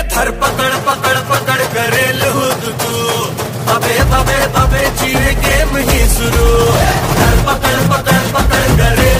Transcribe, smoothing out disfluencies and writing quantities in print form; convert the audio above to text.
धर पकड़ पकड़ पकड़ करेल हुद तू तबे तबे तबे चीर गेम ही शुरू धर पकड़ पकड़ पकड़ करेल